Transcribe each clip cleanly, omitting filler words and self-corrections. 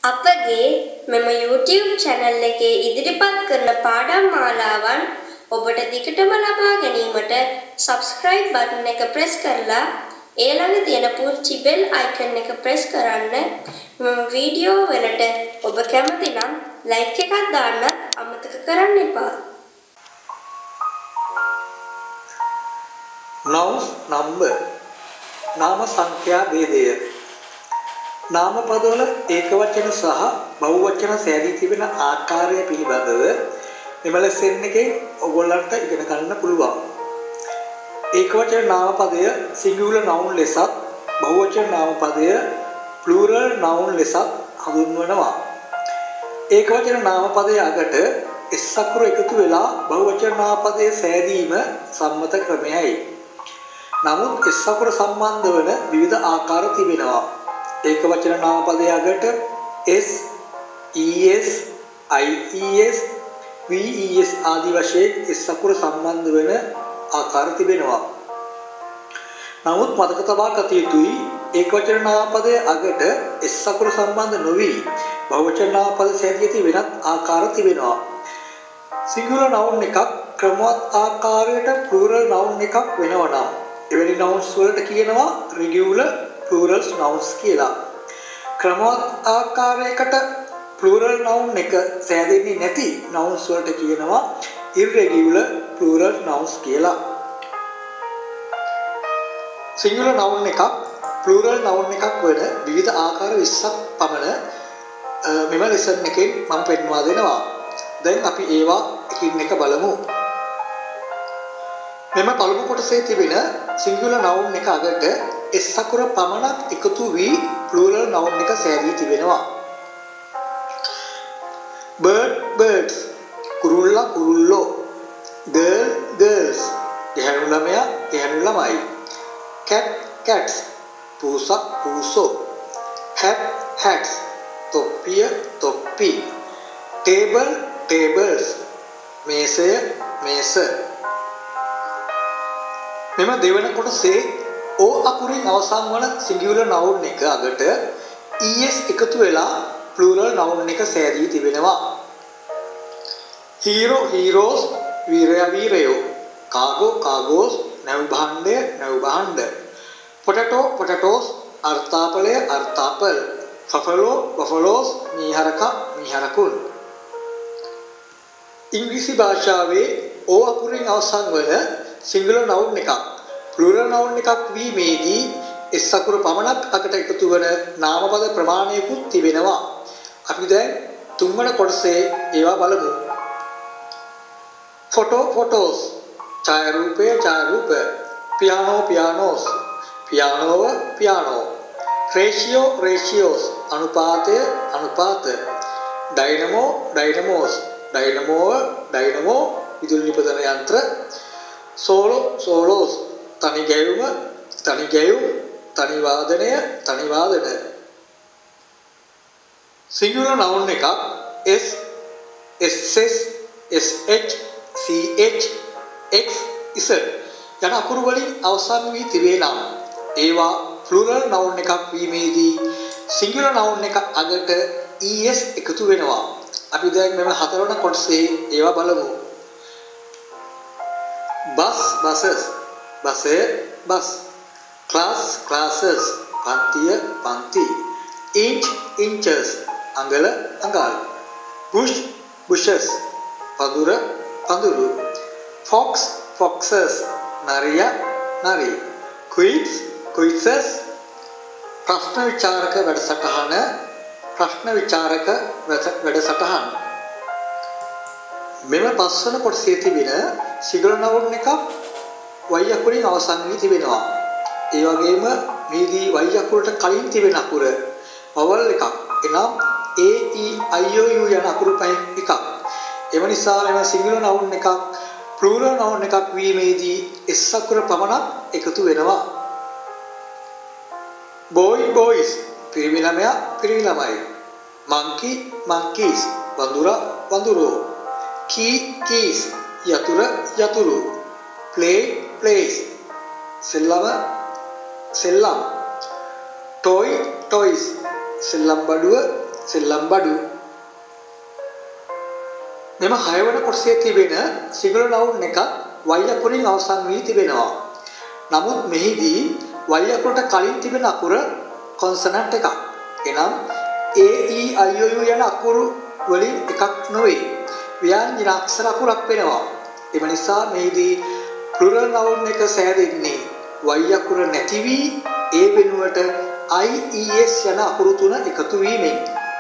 අපගේ මෙම YouTube channel එකේ ඉදිරිපත් කරන පාඩම් මාලාවන් ඔබට දිගටම ලබා ගැනීමට subscribe button එක press කරලා ඒ ළඟ තියෙන පුංචි bell icon එක press කරන්න. මෙම වීඩියෝ වලට ඔබ කැමති නම් like එකක් දාන්න අමතක කරන්න එපා. Nouns number නාම සංඛ්‍යා ભેදය නාම පදවල ඒකවචන සහ බහුවචන සෑදී තිබෙන ආකාරය පිළිබඳව මෙම ලෙසන් එකෙන් ඔයගොල්ලන්ට ඉගෙන ගන්න පුළුවන්. ඒකවචන නාම පදය singular noun ලෙසත් බහුවචන නාම පදය plural noun ලෙසත් හඳුන්වනවා. ඒකවචන නාම පදය අගට s අකුර එකතු වෙලා බහුවචන නාම පදයේ සෑදීම සම්මත ක්‍රමයයි. නමුත් s අකුර සම්බන්ධ වන විවිධ ආකාර තිබෙනවා. ඒකවචන නාම පදයේ අගට s, es, ies, ves ආදී වශයෙන් s අකුර සම්බන්ධ වෙන ආකාර තිබෙනවා. නමුත් මතක තබා ගත යුතුයි ඒකවචන නාම පදයේ අගට s අකුර සම්බන්ධ නොවි බහුවචන නාම පද සෑදී වෙනත් ආකාර තිබෙනවා. singular noun එකක් ක්‍රමවත් ආකාරයට plural noun එකක් වෙනවා නම් එවැනි nouns වලට කියනවා regular plural nouns කියලා. ක්‍රමවත් ආකාරයකට plural noun එක සෑදෙන්නේ නැති nouns වලට කියනවා irregular plural nouns කියලා. singular noun එකක් plural noun එකක් වෙන විවිධ ආකාර 20ක් පමණ මෙම lesson එකෙන් මම පෙන්වා දෙනවා. දැන් අපි ඒවා එකින් එක බලමු. මෙම පළමු කොටසේ තිබෙන singular noun එක අගට s අකුර පමණක් එකතු වී plural noun එක සෑදී තිබෙනවා. bird birds, කුරුල්ලා කුරුල්ලෝ, girl girls, ගැහැණු ළමයා ගැහැණු ළමයි, cat cats, පූසා පූසෝ, hat hats, තොප්පිය තොප්පි, table tables, මේසය මේස. මෙම දෙවන කොටසේ o අකුරින් අවසන් වන singular noun එක අගට es එකතු වෙලා plural noun එක සෑදී තිබෙනවා. hero heroes, වීරයා වීරයෝ, cargo cargoes, නැව් භාණ්ඩය නැව් භාණ්ඩ, potato potatoes, අර්ථාපලය අර්ථාපල්, buffalo buffaloes, මීහරක මීහරකුන්. ඉංග්‍රීසි භාෂාවේ o අකුරින් අවසන් වන singular noun එකක් plural noun එකක් වීමේදී s අකුර පමණක් අකට එකතු වන නාමපද ප්‍රමාණයකුත් තිබෙනවා. අපි දැන් තුන්වන කොටසේ ඒවා බලමු. photo photos, ඡායාරූපය ඡායාරූප, piano pianos, piano piano, ratio ratios, අනුපාතය අනුපාත, dynamo dynamos, dynamo dynamo, විදුලි නිපදවන යන්ත්‍ර, solo solos, තනි ගැයුම තනි ගැයුම්, තනි වාදනය තනි වාදන. singular noun එකක් s, ss, sh, ch, x, z යන අකුරු වලින් අවසන් වී තිබේ නම් ඒවා plural noun එකක් වීමේදී singular noun එක අගට es එකතු වෙනවා. අපි දැන් මෙම හතරවන කොටසේ ඒවා බලමු. bus buses, බසය බස්, class classes, පන්තිය පන්ති, inch inches, අඟල අඟල්, bush bushes, පඳුර පඳුරු, fox foxes, නරිය නරි, quiz quizzes, ප්‍රශ්න විචාරක වැඩසටහන ප්‍රශ්න විචාරක වැඩසටහන්. මෙම පස්වන කොටසේ තිබෙන singular noun එකක් y අකුරින් අවසන් වී තිබෙනවා. ඒ වගේම මේදී y අකුරට කලින් තිබෙන අකුර vowel එකක්. එනම් a e i o u යන අකුරු පහෙන් එකක්. එම නිසා මෙම singular noun එකක් plural noun එකක් වීමේදී s අකුර පමණක් එකතු වෙනවා. boy boys, පිරිමි ළමයා පිරිමි ළමයි, monkey monkeys, වඳුරා වඳුරෝ, key keys, යතුර යතුරු, play plays, සෙල්ලම සෙල්ලම්, toy toys, සෙල්ලම් බඩුව සෙල්ලම් බඩු. මෙම 6 වන කොටසේ තිබෙන සිංහල නවුන් එකක් y අකුරින් අවසන් වී තිබෙනවා. නමුත් මෙහිදී y අකුරට කලින් තිබෙන අකුර කොන්සනන්ට් එකක්. එනම් a e i o u යන අකුරු වලින් එකක් නොවේ. ව්‍යංජන අක්ෂර අකුරක් වෙනවා. එම නිසා මෙහිදී ප්ලුරල් නවුන් එක සෑදෙන්නේ y අකුර නැති වී a වෙනුවට i e s යන අකුරු තුන එකතු වීමෙන්.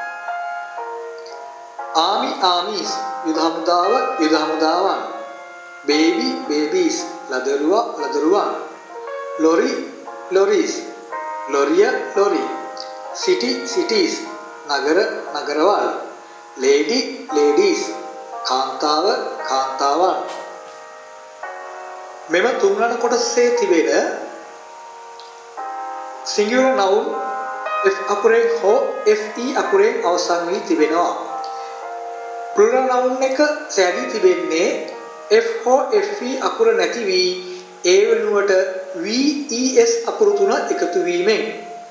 ආමි ආමීස් යුද හමුදාව යුද හමුදාවන්. බේබි බේබීස් ලදරුවා ලදරුවන්. ලොරි ලොරීස් ලොරිය ලොරි. සිටි සිටීස් නගර නගරවල්. ලේඩි ලේඩීස් කාන්තාව කාන්තාවන්. මෙම තුන්වන කොටසේ තිබෙන සිංගියුලර් නවුන් f අකුරෙන් හෝ fe අකුරෙන් අවසන් වී තිබෙනවා. ප්ලුරල් නවුන් එක සෑදී තිබෙන්නේ f හෝ fe අකුර නැති වී a වෙනුවට ves අකුරු තුන එකතු වීමෙන්.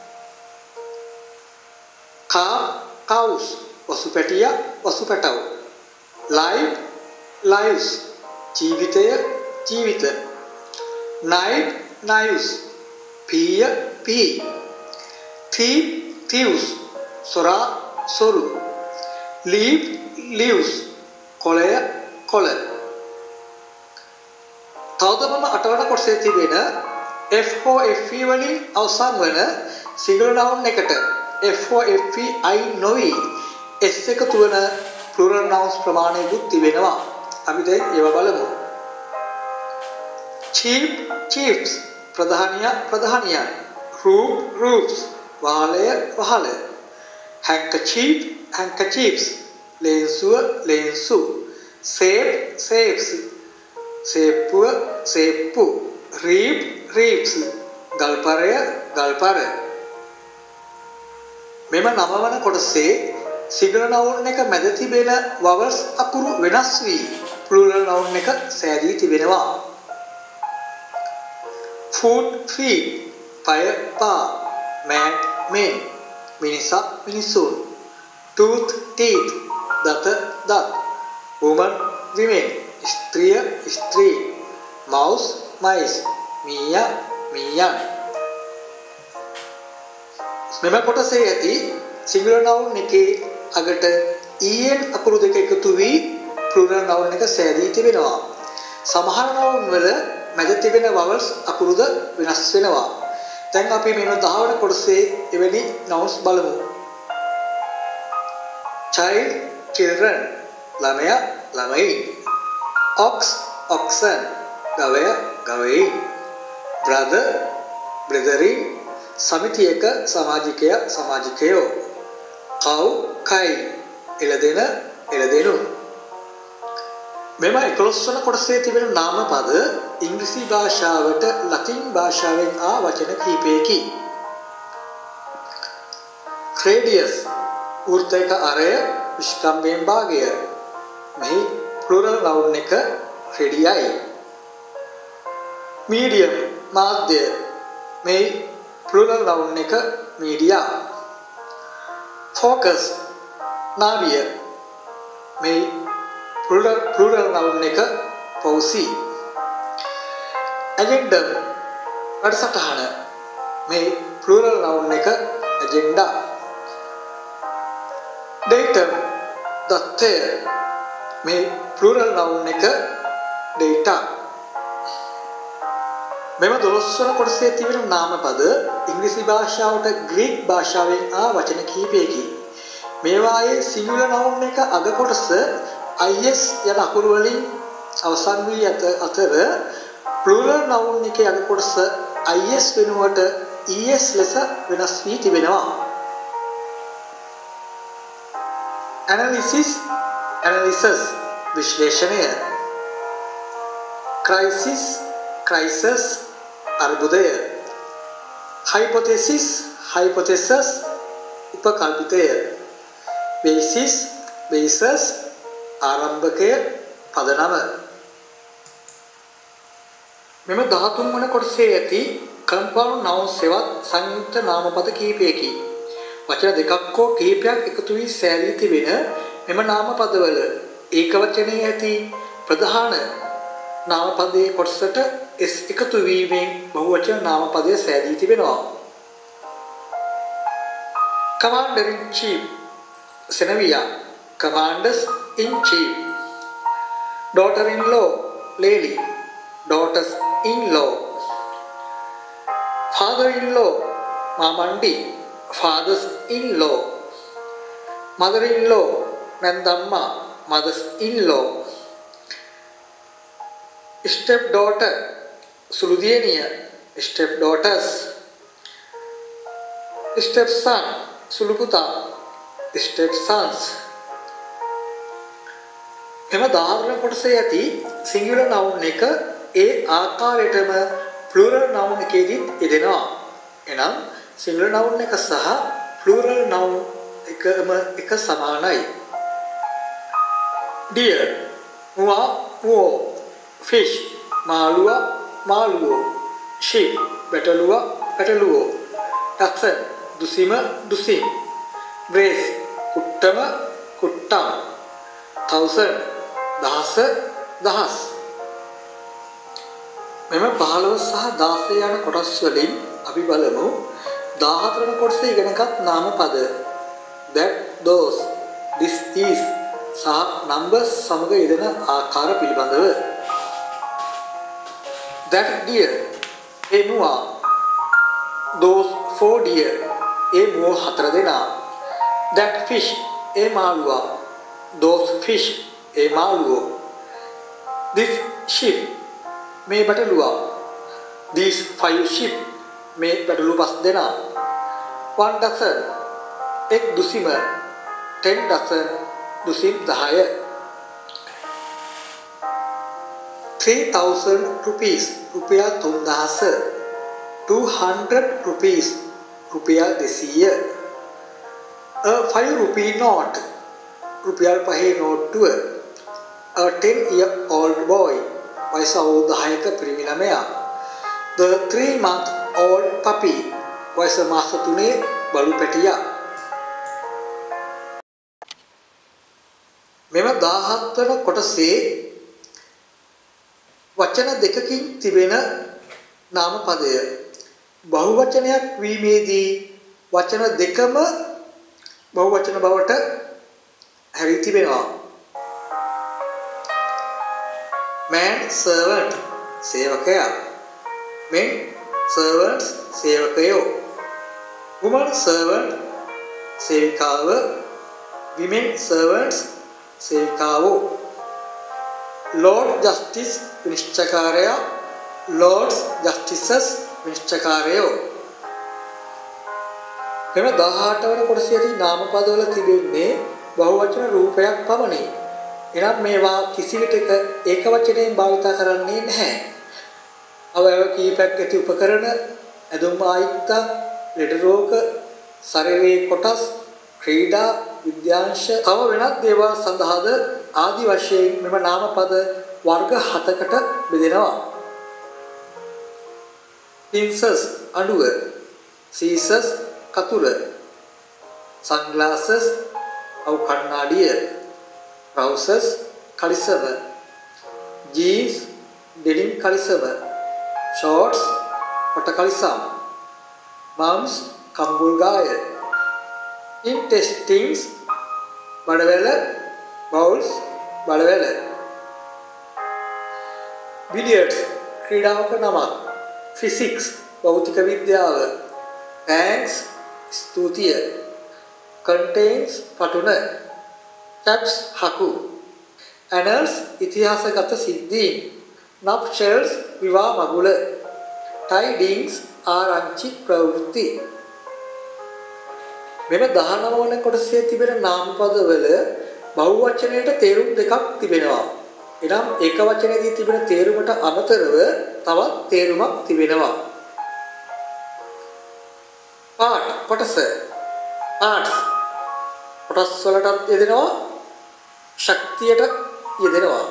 cows වසුපැටිය වසුපැටව. live lives ජීවිතය ජීවිත. knife knives පිය පී. thief thieves සොරා සොරු. leaf leaves කොළය කොළ. තවදම 8 වන කොටසේ තිබෙන f හෝ fe වලින් අවසන් වන සිංගල් නවුන් එකට f හෝ fe i නොවි s එකතු වන ප්ලුරල් නවුන්ස් ප්‍රමාණයකුත් තිබෙනවා. අපි දැන් ඒවා බලමු. chief chiefs ප්‍රධානියා ප්‍රධානියන්. roof roofs වහලය වහල. handkerchief handkerchiefs ලේන්සුව ලේන්සු. safe safes සේප්පුව සේප්පු. reap reaps ගල්පරය ගල්පර. මෙම 9 වන කොටසේ සිංගල් නවුන් එක මැද තිබෙන vowels අකුරු වෙනස් වී ප්ලුරල් නවුන් එක සෑදී තිබෙනවා. foot feet පය පා. man men මිනිසා මිනිසුන්. tooth teeth දත දත්. woman women ස්ත්‍රිය ස්ත්‍රී. mouse mice මීයා මීයන්. මෙම කොටසේ ඇති සිංගල් නවුන් එකේ අගට en අකුරු දෙක එකතු වී ප්ලුරල් නවුන් එක සෑදී තිබෙනවා. සමහර නවුන් වල මැද තිබෙන vowels අකුරුද වෙනස් වෙනවා. දැන් අපි මෙන්න 10 වන කොටසේ එවැනි nouns බලමු. child children ළමයා ළමයි. ox oxen ගවයා ගවයින්. brother brethren සමිතියක සමාජිකයා සමාජිකයෝ. cow කයි එළදෙන එළදෙනු. මෙම 11 වන කොටසේ තිබෙන නාම පද ඉංග්‍රීසි භාෂාවට ලතින් භාෂාවෙන් ආ වචන කිහිපයකි. radius වෘත්තයක අරය විස්කම්භයෙන් භාගය. මෙහි ප්ලුරල් නවුන් එක රෙඩියයි. medium මාධ්‍ය. මෙහි ප්ලුරල් නවුන් එක මීඩියා. focus නාවිය. මෙහි plural noun එක පෞසි. agenda වැඩසටහන. මේ plural noun එක agenda. datum දත්තය. මේ plural noun එක data. මෙම 12 වන කොටසේ තිබෙන නාමපද ඉංග්‍රීසි භාෂාවට ග්‍රීක භාෂාවෙන් ආ වචන කිහිපයකි. මේවායේ සිංගුලර් noun එක අග කොටස is යන අකුරු වලින් අවසන් වී අතර plural noun එකේ අග කොටස is වෙනුවට es ලෙස වෙනස් වී තිබෙනවා. analysis analysis විශ්ලේෂණය. crisis crisis අර්බුදය. hypothesis hypothesis උපකල්පිතය. basis basis ආරම්භකය පදනම. මෙම 13 වන කොටසේ ඇති compound nouns සෙවත් සංයුක්ත නාමපද කිහිපයකි. වචන දෙකක් හෝ කිහිපයක් එකතු වී සෑදී තිබෙන මෙම නාම පදවල ඒක වචනයේ ඇති ප්‍රධාන නාම පදයේ කොටසට s එකතු වීමෙන් බහුවචන නාම පදය සෑදී තිබෙනවා. Commander in chief Senaviya, commanders in chief. Daughter-in-law lady, daughters-in-law. Father-in-law Mamandi, fathers-in-law. Mother-in-law Nandamma, mothers-in-law. Stepdaughter Suludiyaniya, stepdaughters. Stepson Suluputa, stepsons. එම දාර්ශනික කොටසේ ඇති සිංගියුලර් නවුන් එක ඒ ආකාරයටම ප්ලූරල් නවුන් එකේදීත් යෙදෙනවා. එනම් සිංගියුලර් නවුන් එක සහ ප්ලූරල් නවුන් එක සමානයි. deer, මුවා, මුවෝ, fish, මාළුවා, මාළුවෝ, sheep, බැටළුවා, බැටළුවෝ, dachshund, දුසිම, දුසිම්, brace, කුට්ටම, කුට්ටම්, thousand, දහස, දහස්. මෙම 15 සහ 16 යන කොටස් වලින් අපි බලමු 14 වන කොටසේ ඉගෙනගත් නාම පද that, those, this, is සහ numbers සමග යෙදෙන ආකාර පිළිබඳව. that deer, A මුවා. those 4 deer, ඒ මුව 4 දෙනා. that fish, A මාළුවා. those fish, A මාළුවෝ. this sheep, මේ බටළුවා. these 5 sheep, මේ බටළු 5 දෙනා. 1 dozen, එක් දුසිම. 10 dozen, දුසිම් 10. 3000 rupees, රුපියල් 3000. 200 rupees, රුපියල් 200. a 5 rupee note, රුපියල් 5 නෝට්ටුව. a 10-year-old boy, වයස අවුරුදු 10ක පිරිමි ළමයා. the 3-month-old puppy, වයස මාස 3 බලු පැටියා. මෙම 17 වන කොටසේ වචන දෙකකින් තිබෙන නාම පදය බහුවචනයක් වීමේදී වචන දෙකම බහුවචන බවට හැරී තිබෙනවා. man servant, සේවකයා. men servants, සේවකයෝ. woman servant, සේවිකාව. women servants, සේවිකාවෝ. lord justice, විනිශ්චයකාරයා. lords justices, විනිශ්චයකාරයෝ. මෙම 18 වන කොටසේ ඇති නාම පදවල තිබෙන්නේ බහුවචන රූපයක් පමණි. එනම් මේවා කිසිවිටක ඒක වචනයෙන් භාවිත කරන්නේ නැහැ. අවයව කීපයක් ඇති උපකරණ, ඇඳුම් ආයුධ, ලෙඩ රෝග, ශරීරයේ කොටස්, ක්‍රීඩා, විද්‍යාංශ, තව වෙනත් දේවල් සඳහාද ආදි වශයෙන් මෙම නාම පද වර්ග 7කට බෙදෙනවා. pincers, අඬුව. scissors, කතුර. sunglasses, අව කණ්ණාඩිය. trousers, කලිසම. jeans, denim කලිසම. shorts, පොට කලිසම්. mums, කම්බුල් ගාය. intestines, බඩවැල. bowls, බඩවැල. billiards, ක්‍රීඩාවක නමක්. physics, භෞතික විද්‍යාව. thanks, ස්තුතිය. contains, පටුන. taps, හකු. annals, ඉතිහාසගත සිද්ධීන්. nuptials, විවාහ මගුල. tidings, ආරංචි ප්‍රවෘත්ති. මෙම 19 වන කොටසේ තිබෙන නාම පදවල බහුවචනයට තේරුම් දෙකක් තිබෙනවා. එනම් එක වචනයේදී තිබෙන තේරුමට අමතරව තවත් තේරුමක් තිබෙනවා. part, කොටස. parts, කොටස් වලටත් යෙදෙනවා. ශක්තියට යෙදෙනවා.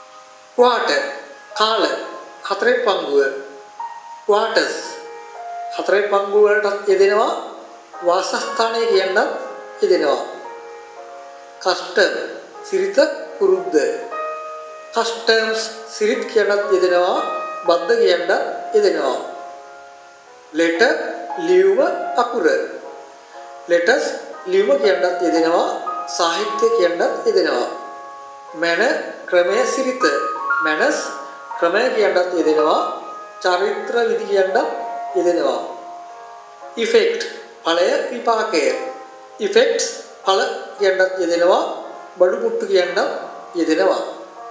quarter, කාල, 4 පංගුව. quarters, හතරේ පංගුව වලටත් යෙදෙනවා. වාසස්ථානය කියන්නත් යෙදෙනවා. කස්ටම් සිරිත පුරුද්ද. කස්ටම්ස් සිරිත් කියන්නත් යෙදෙනවා. බද්ද කියන්නත් යෙදෙනවා. ලෙටර් ලියුම අකුර. ලෙටර්ස් ලියුම කියන්නත් යෙදෙනවා. සාහිත්‍ය කියන්නත් යෙදෙනවා. මැන ක්‍රමය සිරිත. මැනස් ක්‍රමය කියන්නත් යෙදෙනවා. චරිත්‍ර විධි කියන්නත් යෙදෙනවා. ඉෆෙක්ට් ඵලය විපාකය. ඉෆෙක්ට්ස් ඵල කියන්නත් යෙදෙනවා. බඩු මුට්ටු කියන්නත් යෙදෙනවා.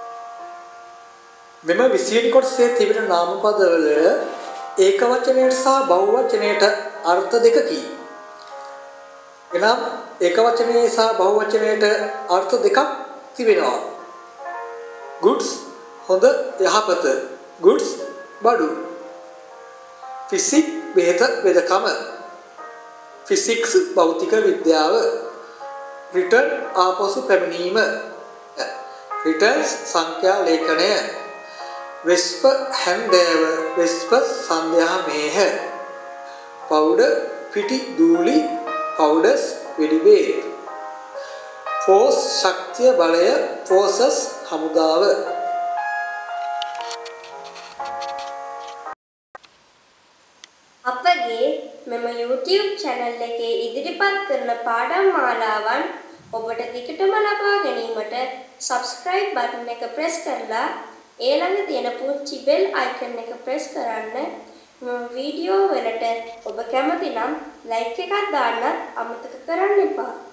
මෙම 20 වෙනි කොටසේ තිබෙන නාමපදවල ඒක වචනයට සහ බහු වචනයට අර්ථ දෙකකි. එනම් ඒක වචනයේ සහ බහු වචනයට අර්ථ දෙකක් තිබෙනවා. goods හොඳ යහපත. goods බඩු. physics බෙහෙත වෙදකම. physics භෞතික විද්‍යාව. return ආපසු පැමිණීම. returns සංඛ්‍යා ලේඛනය. වෙස්ප හැන්දෑව. වෙස්ප සන්ධ්‍යා මේහ. පවුඩර් පිටි දූලි. පවුඩර්ස් වෙඩිබේ. force ශක්තිය බලය. forces හමුදාව. අපගේ මෙම YouTube channel එකේ ඉදිරිපත් කරන පාඩම් මාලාවන් ඔබට දිගටම ලබා ගැනීමට subscribe button එක press කරලා ඒ ළඟ තියෙන පුංචි bell icon එක press කරන්න. මෙම වීඩියෝ වලට ඔබ කැමති නම් like එකක් දාන්න අමතක කරන්න එපා.